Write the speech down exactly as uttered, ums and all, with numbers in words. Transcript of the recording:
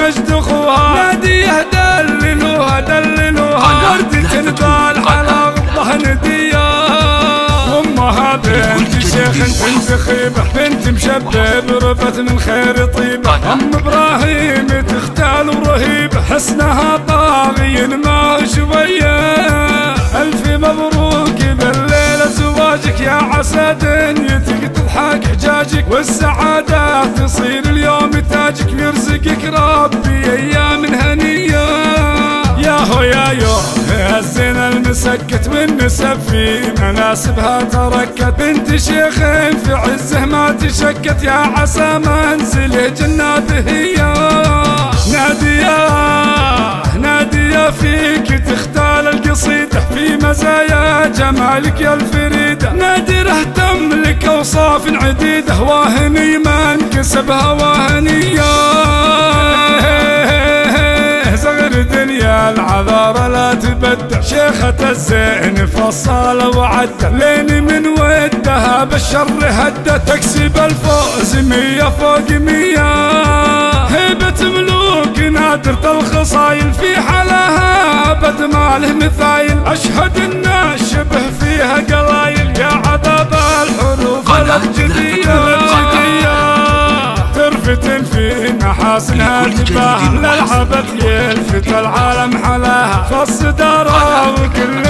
مجد اخوها ناديه دللوها دللوها وردة نضال على غضها نديه امها بنت شيخ بنت خيبه بنت مشبب ربت من خير طيبه ام ابراهيم تختال ورهيبه حسنها طاغي ما شويه الف مبروك بالليله زواجك يا عسى دنيتك تضحك حجاجك والسعاده تصير اليوم تاجك يرزقك ربي ايام هنيه يا هو يا يوم يا الزين المسكت والنسب في مناسبها تركت بنت شيخ في عزه ما تشكت يا عسى منزله جناته هي ناديه ناديه فيك تختال القصيده في مزايا جمالك يا الفريده نادره تملك اوصاف عديده واهني من كسبها واهنيه صغر دنيا العذارى لا تبدل شيخة الزين فصالة وعدة لين من ودها بالشر هدة تكسب الفوز مية فوق مية هيبة ملوك نادرة الخصايل في حلاها أبد ما له مثايل أشهد إن شبه فيها قلايل يا عذاب الحروف الأبجدية ترفتن في محاسنها تباها للعبث يلفت العالم حلاها فالصدارة وكل